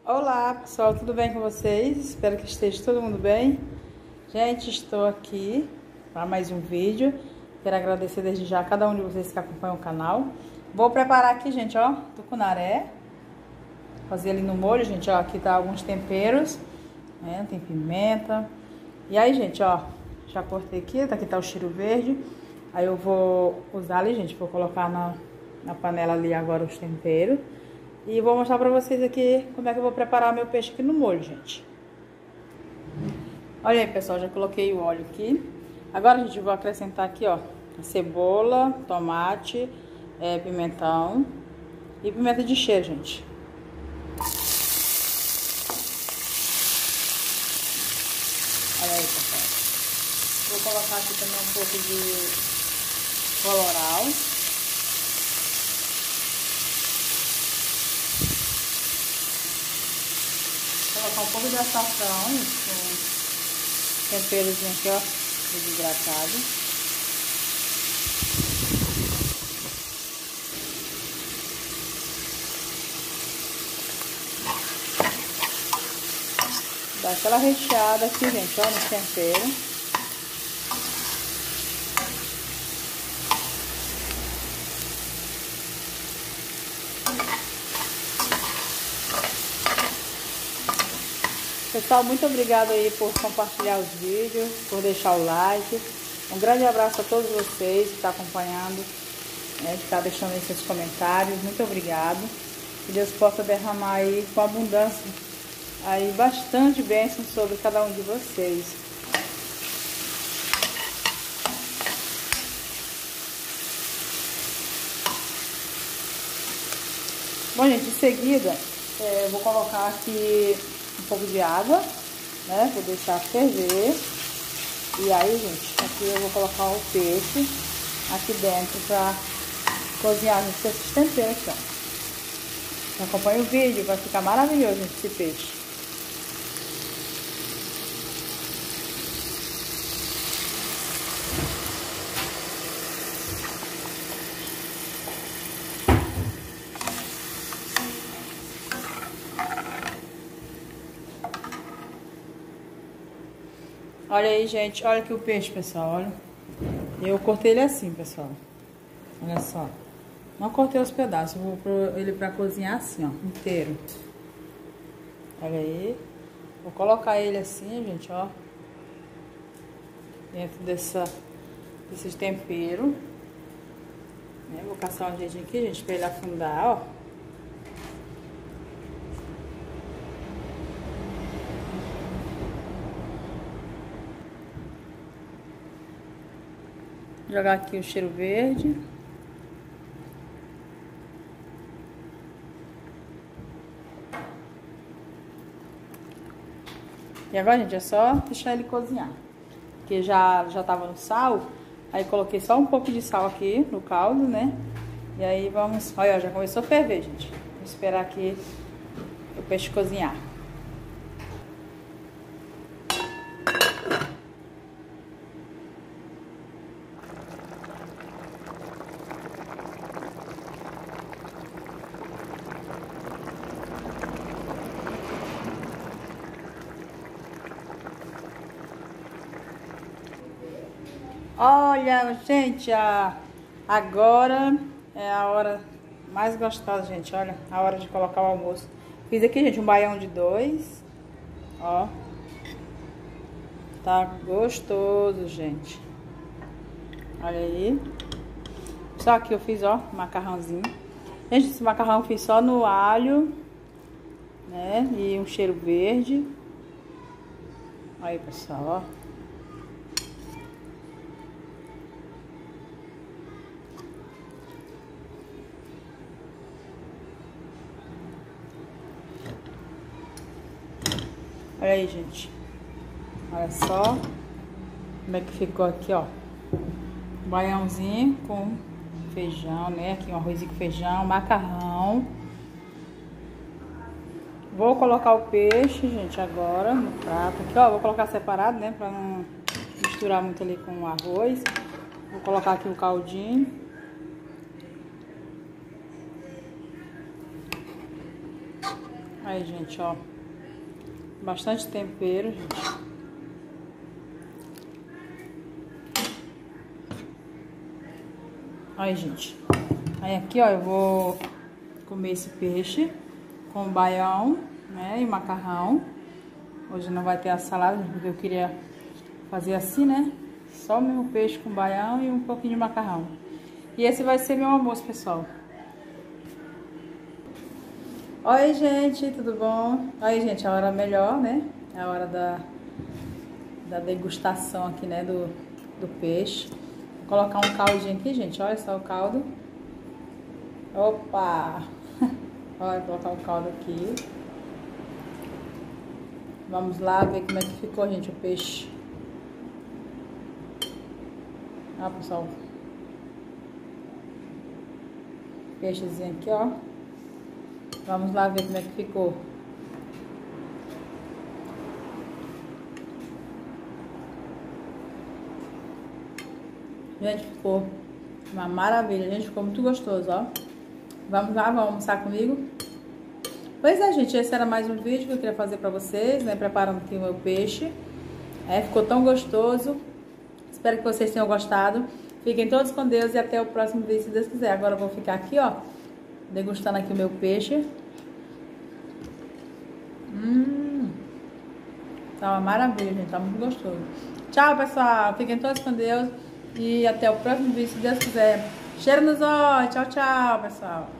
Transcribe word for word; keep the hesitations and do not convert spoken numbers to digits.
Olá pessoal, tudo bem com vocês? Espero que esteja todo mundo bem. Gente, estou aqui para mais um vídeo. Quero agradecer desde já a cada um de vocês que acompanham o canal. Vou preparar aqui, gente, ó, tucunaré. Fazer ali no molho, gente, ó, aqui tá alguns temperos, né? Tem pimenta. E aí, gente, ó, já cortei aqui, tá aqui tá o cheiro verde. Aí eu vou usar ali, gente, vou colocar na, na panela ali agora os temperos. E vou mostrar pra vocês aqui como é que eu vou preparar meu peixe aqui no molho, gente. Olha aí, pessoal, já coloquei o óleo aqui. Agora, gente, eu vou acrescentar aqui, ó, cebola, tomate, é, pimentão e pimenta de cheiro, gente. Olha aí, pessoal. Vou colocar aqui também um pouco de colorau. Colocar um pouco de açafrão, com temperozinho aqui, ó, desidratado. Dá aquela recheada aqui, gente, ó, no tempero. Pessoal, muito obrigada aí por compartilhar os vídeos, por deixar o like. Um grande abraço a todos vocês que estão acompanhando, né, que estão deixando aí seus comentários. Muito obrigado. Que Deus possa derramar aí com abundância, aí bastante bênção sobre cada um de vocês. Bom, gente, em seguida, é, eu vou colocar aqui um pouco de água, né? Vou deixar ferver. E aí, gente, aqui eu vou colocar o peixe aqui dentro pra cozinhar com esses temperos aqui, ó. Acompanha o vídeo, vai ficar maravilhoso esse peixe. Olha aí, gente, olha aqui o peixe, pessoal, olha. Eu cortei ele assim, pessoal. Olha só. Não cortei os pedaços, vou pôr ele pra cozinhar assim, ó, inteiro. Olha aí. Vou colocar ele assim, gente, ó. Dentro dessa, desses temperos. Né? Vou caçar um jeitinho aqui, gente, pra ele afundar, ó. Jogar aqui o cheiro verde. E agora, gente, é só deixar ele cozinhar. Porque já, já tava no sal. Aí coloquei só um pouco de sal aqui no caldo, né? E aí vamos... Olha, já começou a ferver, gente. Vou esperar aqui o peixe cozinhar. Olha, gente, a... agora é a hora mais gostosa, gente. Olha, a hora de colocar o almoço. Fiz aqui, gente, um baião de dois. Ó. Tá gostoso, gente. Olha aí. Só que eu fiz, ó, macarrãozinho. Gente, esse macarrão eu fiz só no alho, né? E um cheiro verde. Olha aí, pessoal, ó. Olha aí, gente. Olha só como é que ficou aqui, ó. Baiãozinho com feijão, né? Aqui um arrozinho com feijão, macarrão. Vou colocar o peixe, gente, agora no prato. Aqui, ó, vou colocar separado, né? Pra não misturar muito ali com o arroz. Vou colocar aqui o caldinho. Aí, gente, ó. Bastante tempero, gente. Aí, gente. Aí aqui, ó, eu vou comer esse peixe com baião, né, e macarrão. Hoje não vai ter a salada, porque eu queria fazer assim, né? Só o mesmo peixe com baião e um pouquinho de macarrão. E esse vai ser meu almoço, pessoal. Oi, gente, tudo bom? Oi, gente, a hora melhor, né? É a hora da, da degustação aqui, né, do, do peixe. Vou colocar um caldinho aqui, gente, olha só o caldo. Opa! Olha, vou colocar o caldo aqui. Vamos lá ver como é que ficou, gente, o peixe. Ó, pessoal. Peixezinho aqui, ó. Vamos lá ver como é que ficou. Gente, ficou uma maravilha, gente. Ficou muito gostoso, ó. Vamos lá, vamos almoçar comigo? Pois é, gente. Esse era mais um vídeo que eu queria fazer pra vocês, né? Preparando aqui o meu peixe. É, ficou tão gostoso. Espero que vocês tenham gostado. Fiquem todos com Deus e até o próximo vídeo, se Deus quiser. Agora eu vou ficar aqui, ó, degustando aqui o meu peixe. Hum, tá uma maravilha, gente. Tá muito gostoso. Tchau, pessoal. Fiquem todos com Deus. E até o próximo vídeo, se Deus quiser. Cheiro nos olhos. Tchau, tchau, pessoal.